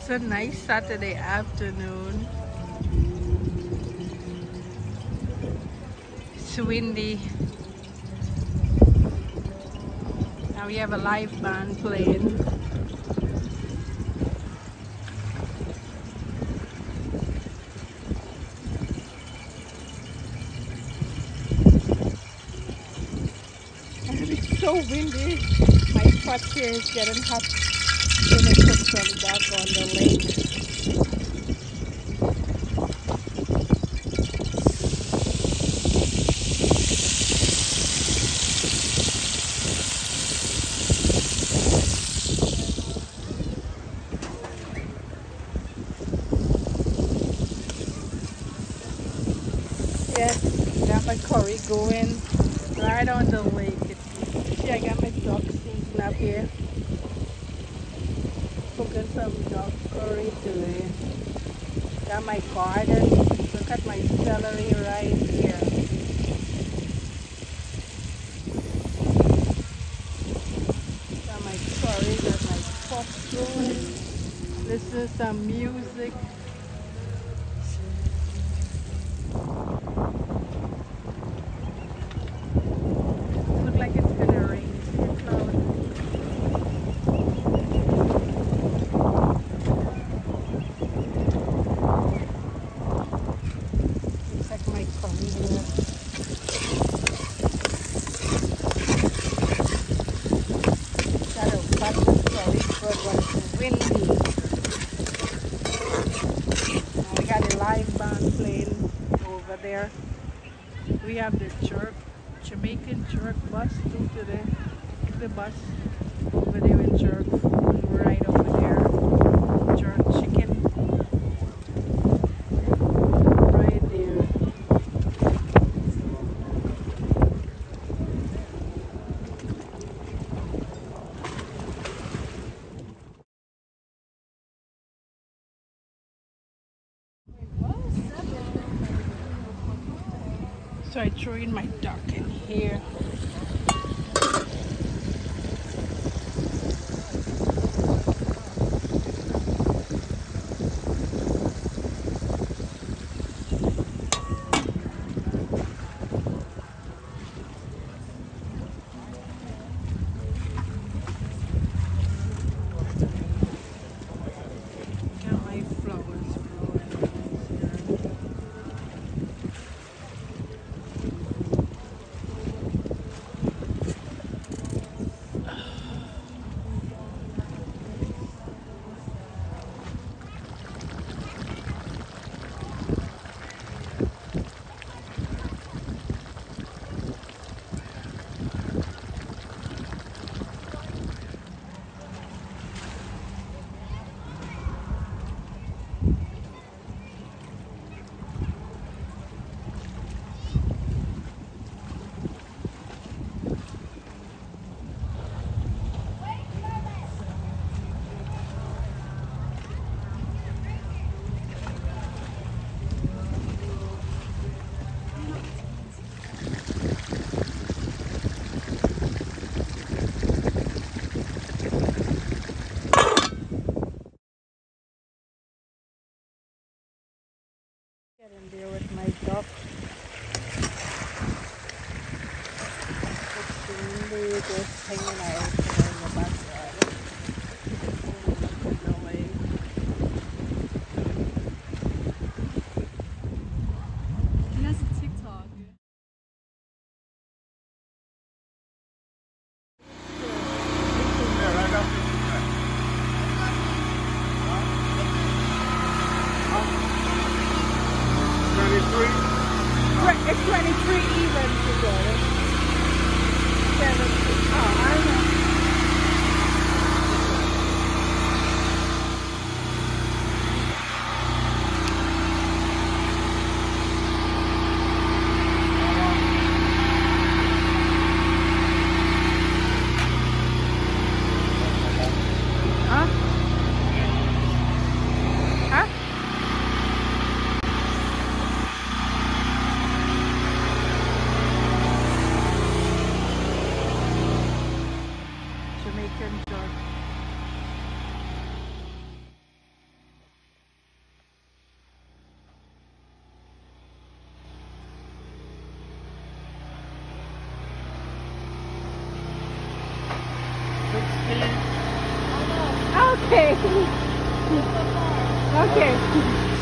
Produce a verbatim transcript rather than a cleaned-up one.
It's a nice Saturday afternoon. It's windy. Now we have a live band playing. And it's so windy. My spot here is getting hot. I'm gonna put some duck on the lake. Yes, got my curry going right on the lake. It's, see, I got my duck season up here. Cooking some duck curry today. Got my garden. Look at my celery right here. Got my curry, got my popcorn. Listen to some music. Look like it's gonna rain. It's cloudy. There we have the jerk Jamaican jerk bus too today. The bus over there with jerk food right over there. Jerk chicken right there. So I throw in my duck in here. Got my flowers growing. Get in there with my duck. It's really just hanging out there in the backyard. No way. That's a TikTok. It's twenty-three even together. seventy. Oh, I know. Okay. Okay.